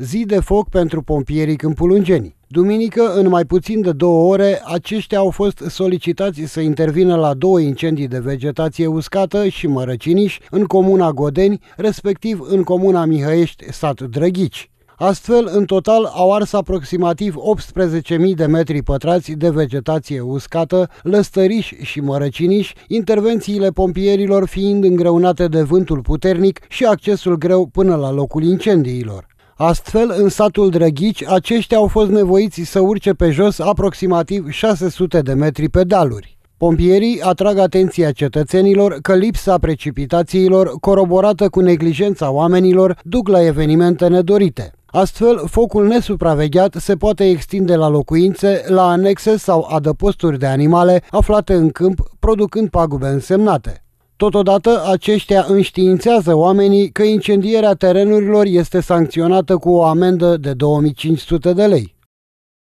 zi de foc pentru pompierii Câmpulungeni. Duminică, în mai puțin de 2 ore, aceștia au fost solicitați să intervină la 2 incendii de vegetație uscată și mărăciniș în comuna Godeni, respectiv în comuna Mihăiești, sat Drăghici. Astfel, în total, au ars aproximativ 18.000 de metri pătrați de vegetație uscată, lăstăriși și mărăciniși, intervențiile pompierilor fiind îngreunate de vântul puternic și accesul greu până la locul incendiilor. Astfel, în satul Drăghici, aceștia au fost nevoiți să urce pe jos aproximativ 600 de metri pe dealuri. Pompierii atrag atenția cetățenilor că lipsa precipitațiilor, coroborată cu neglijența oamenilor, duc la evenimente nedorite. Astfel, focul nesupravegheat se poate extinde la locuințe, la anexe sau adăposturi de animale aflate în câmp, producând pagube însemnate. Totodată, aceștia înștiințează oamenii că incendierea terenurilor este sancționată cu o amendă de 2500 de lei.